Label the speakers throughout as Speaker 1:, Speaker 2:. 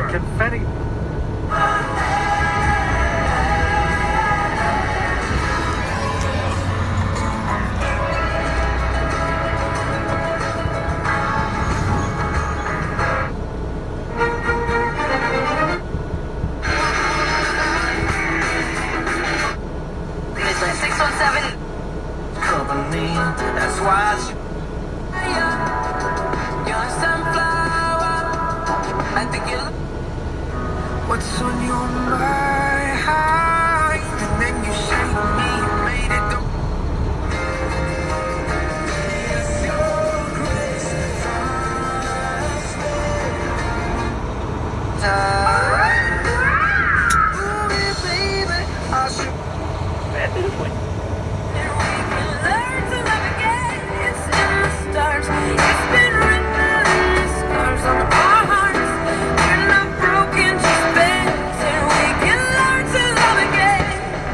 Speaker 1: Confetti.
Speaker 2: Mission 617.
Speaker 3: Company, that's why
Speaker 2: You're sunflower. I think you look.
Speaker 3: what's on your mind? And then you shake me, you made it go. It's your grace Ooh, yeah, baby, I should.
Speaker 2: Learn to love again. It's in the stars. It's been written in the scars on our hearts. We're not broken, just bent. And we can learn to love again.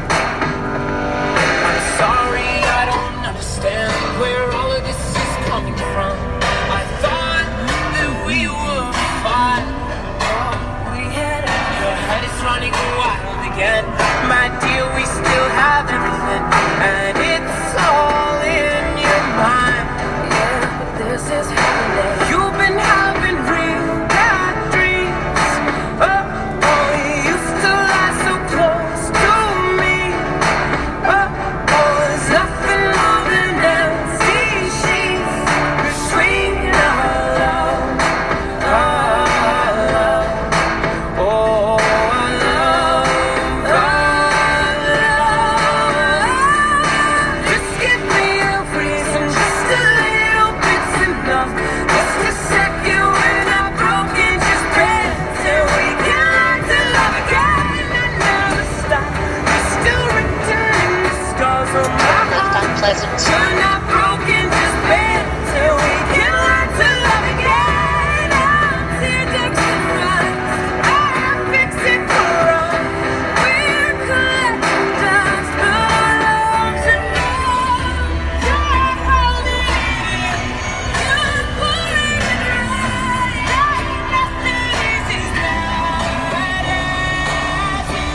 Speaker 3: I'm sorry, I don't understand where all of this is coming from. I thought that we were fine.
Speaker 2: We had a
Speaker 3: Your head is running wild again. My dear, we still have everything. And it's all in your mind.
Speaker 2: yeah, but this is happening.
Speaker 3: You've been having real bad dreams. Oh, you used to lie so close to me. Oh, there's nothing more than empty sheets between our love. Our love. Oh, our love. Our love. Just give me a reason, just a little bit's enough. Just a second when I'm broken, just bend till we can learn to love again and never stop. We're still written in the scars on my heart.
Speaker 4: Unpleasant.
Speaker 3: We're not broken, just bend till we can learn to love again. I'm tear ducts and runs. I'm fixing for us. We're collecting dust, but our love's enough. You're holding it. You're pouring it right. Ain't nothing easy now, but as it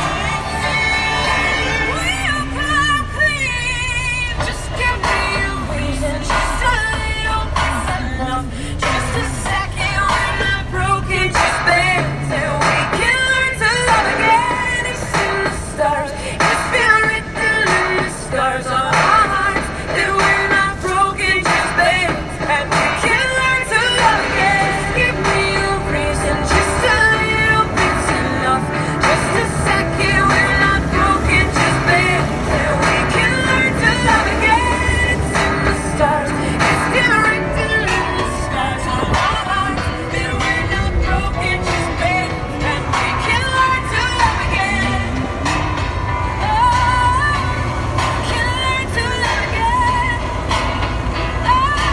Speaker 3: seems, we'll come clean. Just give me a reason, just a little bit's enough. Just a second when I'm broken, just bend till we can learn to love again. It's in the stars, it's been written in the scars on our hearts that we're not broken, just bend and we can learn to love again. Give me a reason, just a little bit's enough. Just a second when I'm broken, just bend till we can learn to love again. It's in the stars, it's been written in the scars on our hearts that we're not broken, just bend and we can learn to love again. Oh, can learn to love again. Oh,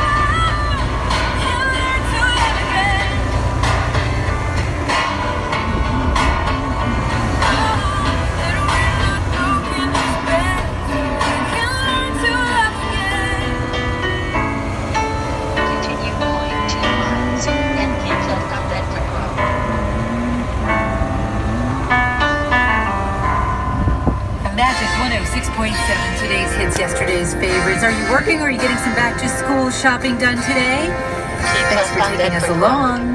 Speaker 3: can learn to love again. That we're not broken, just bend till we can learn to love again.
Speaker 4: Continue 0.2 miles. Then cancel outlet for Grove.
Speaker 5: Magic 106.7, today's hits, yesterday's favorites. Are you working or are you getting some back to school shopping done today? Thanks for taking us along.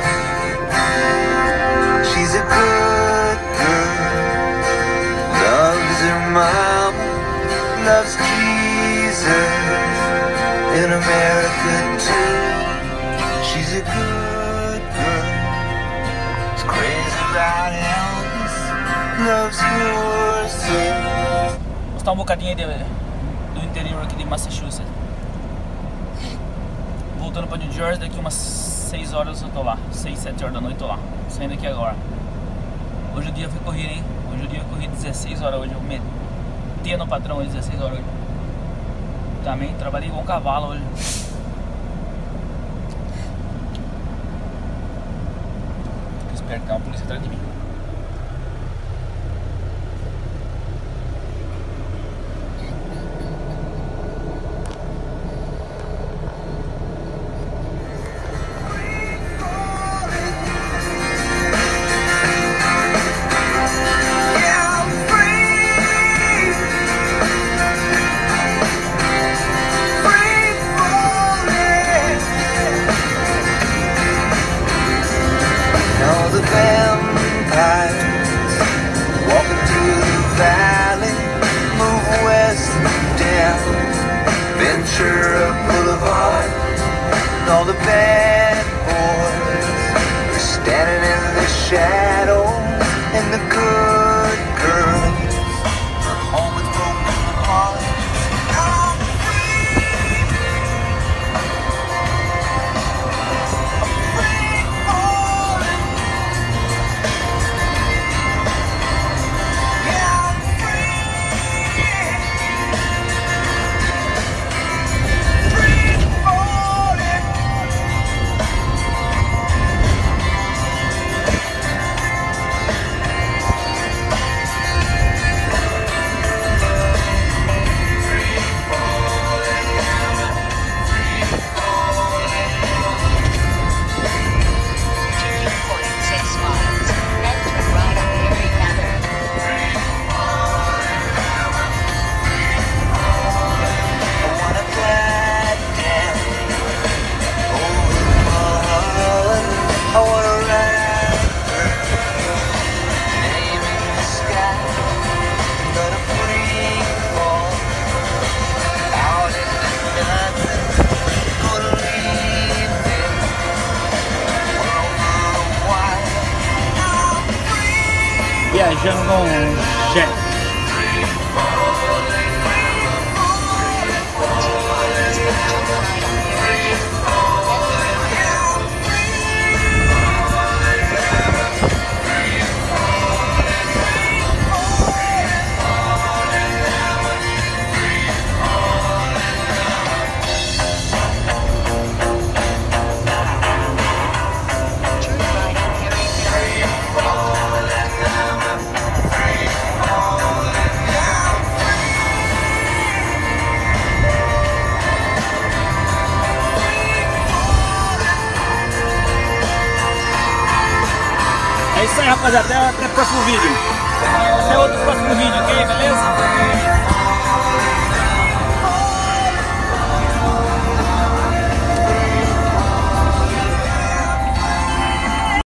Speaker 6: She's a good girl, loves her mom, loves Jesus, in America too. She's a good girl, is crazy about Elvis, loves horses.
Speaker 7: Vou mostrar um bocadinho aí do interior aqui de Massachusetts. Voltando para New Jersey, daqui umas 6 horas eu tô lá. 6, 7 horas da noite eu tô lá. Saindo aqui agora. Hoje o dia foi corrido, hein? Hoje o dia eu corri 16 horas hoje. Eu meti no patrão aí 16 horas hoje. Também trabalhei igual um cavalo hoje. Espero que tenha uma polícia atrás de mim.
Speaker 6: Ventura Boulevard, and all the bad boys are standing in the shadow, and the good girls are home with broken hearts. I'm free. I'm free falling. Yeah, I'm free falling. I wanna glide down over Mulholland. I wanna write her name in the sky. Let her free fall out into nothing. Gonna leave me for a while.
Speaker 7: Viajando com jet. É isso aí, rapaziada. Até o próximo vídeo. Até outro próximo vídeo, ok? Beleza?